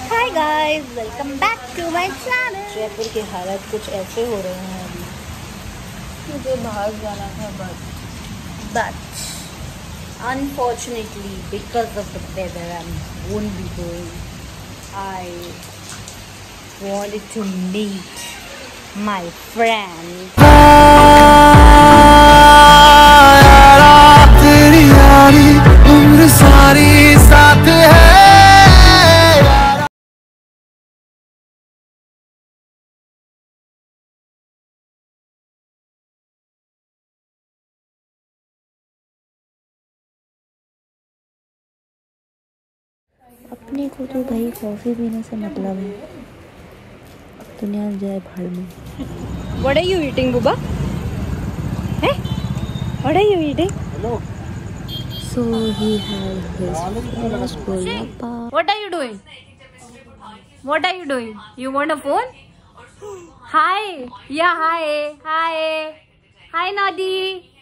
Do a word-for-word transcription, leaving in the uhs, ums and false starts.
Hi guys, welcome back to my channel. Jaipur के हालात कुछ ऐसे हो रहे हैं अभी। मुझे बाहर जाना था but but unfortunately because of the weather I won't be going. I wanted to meet my friend. तेरी यारी उम्र सारी साथ है। अपने को तो भाई कॉफी पीने से मतलब है, दुनिया जाए भाड़ में। What are you eating, Buba? Hey, what are you eating? Hello. So he had his first Gol Gappa. What are you doing? What are you doing? You want a phone? Hi. Yeah, hi. Hi. Hi, Noddy.